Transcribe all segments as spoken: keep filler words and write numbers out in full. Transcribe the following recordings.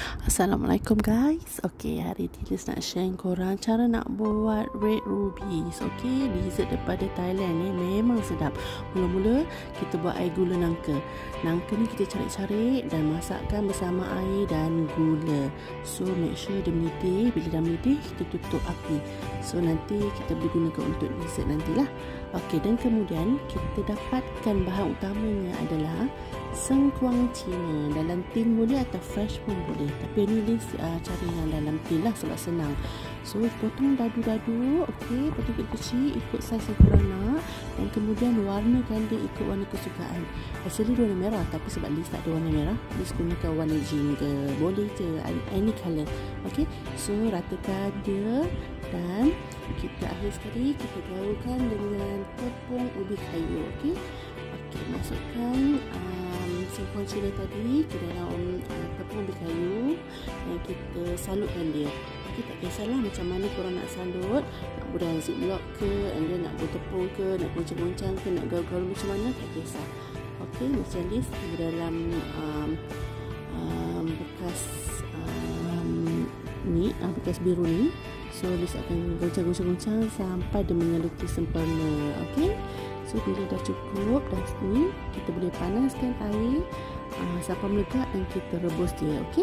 Assalamualaikum guys. Okey, hari ni Liz nak share korang cara nak buat red rubies. Okey, dessert daripada Thailand ni memang sedap. Mula-mula kita buat air gula nangka. Nangka ni kita cari-cari dan masakkan bersama air dan gula. So make sure dia mendidih. Bila dah mendidih, kita tutup api. So nanti kita boleh gunakan untuk dessert nantilah. Okey, dan kemudian kita dapatkan bahan utamanya adalah sengkuang Cina. Dalam tin boleh atau fresh pun boleh, tapi ni Liz uh, cari yang dalam tin lah sebab senang. So potong dadu-dadu, okey, potong kecil ikut saiz yang korang nak, dan kemudian warnakan dia ikut warna kesukaan. Actually dia warna merah, tapi sebab Liz tak ada warna merah, Liz gunakan warna jingga, boleh je any colour. Okey, so ratakan dia dan kita akhir sekali kita gaulkan dengan tepung ubi kayu. Okey, okey, masukkan um, sengkuang Cina tadi ke dalam uh, tepung ubi kayu dan kita salutkan dia. Okey, tak kisahlah macam mana korang nak salut, nak buat dalam ziplock ke, anda nak buat tepung ke, nak goncang-goncang ke, nak gaul-gaul macam mana, tak kisah. Okey, macam Liz di dalam um, um, bekas um, ni, uh, bekas biru ni. So Liz akan goncang-goncang sampai dia menyeluti sempurna. Okey, so bila dah cukup dah ni, kita boleh panaskan air uh, sampai melekat dan kita rebus dia. Okey,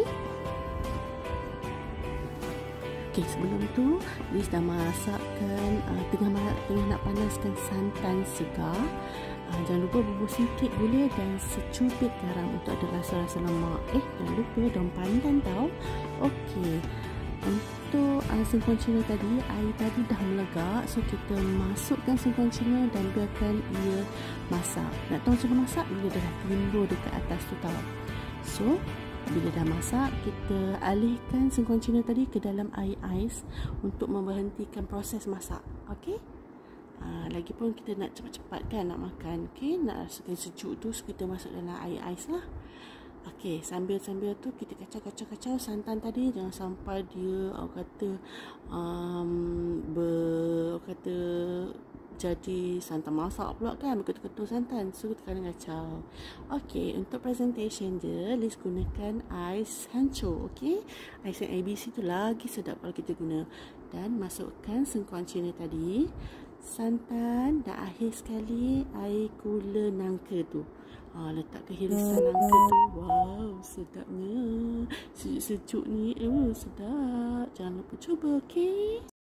okey, sebelum tu Liz dah masakkan uh, tengah, tengah nak panaskan santan segar. Uh, jangan lupa bubur sikit gula dan secubit garam untuk ada rasa-rasa lemak. Eh, jangan lupa daun pandan tau. Okey, untuk uh, sengkuang Cina tadi, air tadi dah melegak. So kita masukkan sengkuang Cina dan biarkan ia masak. Nak tahu macam mana masak? Bila dah timbul dekat atas tu tau. So bila dah masak, kita alihkan sengkuang Cina tadi ke dalam air ais untuk memberhentikan proses masak. Okey, uh, lagipun kita nak cepat-cepat kan nak makan. Okey, nak rasakan sejuk tu, so kita masuk dalam air ais lah. Okey, sambil-sambil tu kita kacau-kacau-kacau santan tadi, jangan sampai dia orang kata um, ber, orang kata jadi santan masak pula kan, berketul-ketul santan. So kita kena kacau. Okey, untuk presentation dia Liz gunakan ais hancur. Okey, ais yang A B C tu lagi sedap kalau kita guna. Dan masukkan sengkuang Cina tadi, santan, dan akhir sekali air gula nangka tu. Ha, letak ke hirisan nangka tu. Wow, sedapnya. Sejuk-sejuk ni, eh, sedap. Jangan lupa cuba, okey?